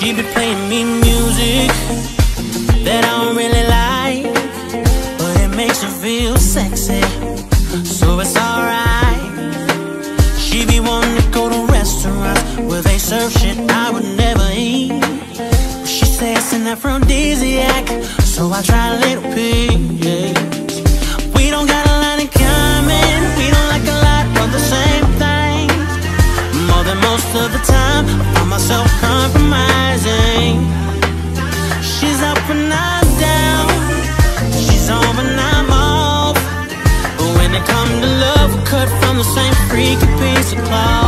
She be playing me music that I don't really like, but it makes her feel sexy, so it's alright. She be wanting to go to restaurants where they serve shit I would never eat. She says it's an aphrodisiac, so I try a little piece, yeah. We don't got a lot in common, we don't like a lot of the same things. More than most of the time, I find myself compromising. She's up and I'm down, she's on and I'm off. But when it comes to love, we're cut from the same freaky piece of cloth.